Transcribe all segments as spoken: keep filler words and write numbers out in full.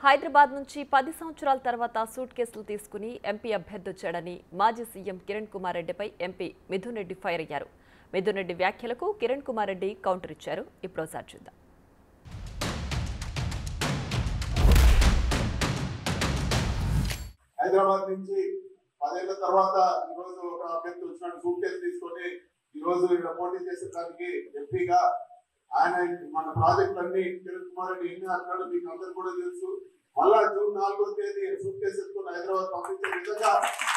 హైదరాబాద్ నుంచి పది సంవత్సరాల తర్వాత సూట్ కేసులు తీసుకుని ఎంపీ అభ్యర్థి వచ్చాడని మాజీ సీఎం కిరణ్ కుమార్ రెడ్డిపై ఎంపీ మిథున్ రెడ్డి ఫైర్ అయ్యారు. మిథున్ రెడ్డి వ్యాఖ్యలకు కిరణ్ కుమార్ రెడ్డి కౌంటర్ ఇచ్చారు. ఇప్పుడోసారి చూద్దాం. హైదరాబాద్ నుంచి పదేళ్ల తర్వాత ఈరోజు ఒక అభ్యర్థి వచ్చినాడు. సూట్ కేసు తీసుకొని ఈరోజు ఇక్కడ పోటీ చేసేదానికి ఎంపీగా ఆయన మన ప్రాజెక్టులన్నీ కిరణ్ కుమార్ రెడ్డి ఎన్ని అన్నాడు మీకు అందరు కూడా తెలుసు. మళ్ళా జూన్ నాలుగో తేదీ సూట్ కేసు ఎత్తుకుని హైదరాబాద్ పంపించే విధంగా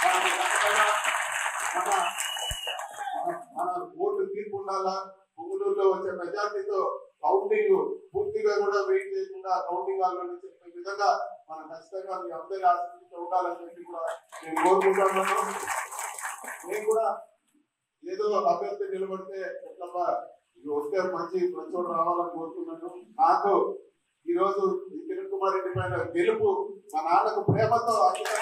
మన మన ఓటు తీర్పు ఉండాలా. పొంగులూరులో వచ్చే మెజార్టీతో కౌంటింగ్ పూర్తిగా కూడా వెయిట్ చేయకుండా కౌంటింగ్ హాల్లో చెప్పే విధంగా మనం ఖచ్చితంగా మీ అందరి ఆశీస్సులతో ఉండాలని చెప్పి కూడా నేను కోరుకుంటున్నాను. నేను కూడా ఏదో అభ్యర్థి నిలబడితే ఎట్లా వస్తే మంచి ప్రచోడు రావాలని కోరుతున్నాను. నాకు ఈ రోజు కిరణ్ కుమార్ రెడ్డి పైన గెలుపు మా నాన్నకు ప్రేమతో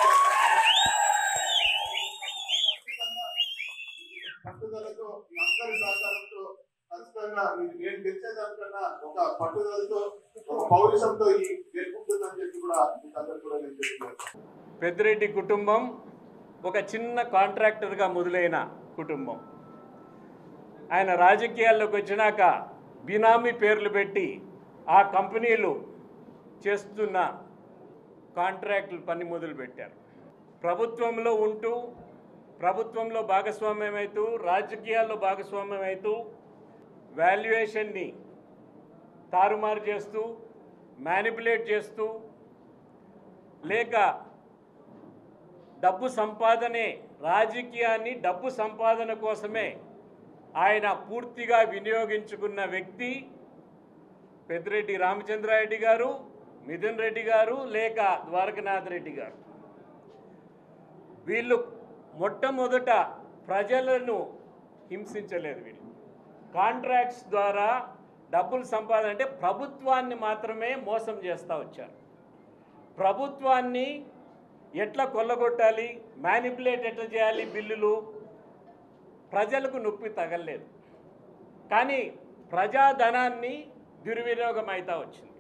పట్టుదలతో మీ అందరి సహకారంతో ఖచ్చితంగా నేను గెలిచేదానికన్నా ఒక పట్టుదలతో ఒక పౌరుషంతో ఈ గెలుపుతుందని చెప్పి కూడా మీకు అందరు కూడా నేను చెప్తున్నాను. పెద్దిరెడ్డి కుటుంబం ఒక చిన్న కాంట్రాక్టర్గా మొదలైన కుటుంబం. ఆయన రాజకీయాల్లోకి వచ్చినాక బినామీ పేర్లు పెట్టి ఆ కంపెనీలు చేస్తున్న కాంట్రాక్టులు పని మొదలుపెట్టారు. ప్రభుత్వంలో ఉంటూ ప్రభుత్వంలో భాగస్వామ్యమవుతూ రాజకీయాల్లో భాగస్వామ్యమవుతూ వాల్యుయేషన్ని తారుమారు చేస్తూ మ్యానిపులేట్ చేస్తూ లేక డబ్బు సంపాదనే రాజకీయాన్ని డబ్బు సంపాదన కోసమే ఆయన పూర్తిగా వినియోగించుకున్న వ్యక్తి పెద్దిరెడ్డి రామచంద్రారెడ్డి గారు, మిథున్ రెడ్డి గారు లేక ద్వారకనాథ్ రెడ్డి గారు. వీళ్ళు మొట్టమొదట ప్రజలను హింసించలేదు. వీళ్ళు కాంట్రాక్ట్స్ ద్వారా డబ్బులు సంపాదన అంటే ప్రభుత్వాన్ని మాత్రమే మోసం చేస్తూ వచ్చారు. ప్రభుత్వాన్ని ఎట్లా కొల్లగొట్టాలి, మ్యానిపులేట్ ఎట్లా చేయాలి, బిల్లులు ప్రజలకు నొప్పి తగలలేదు. కానీ ప్రజాధనాన్ని దుర్వినియోగం అవుతూ వచ్చింది.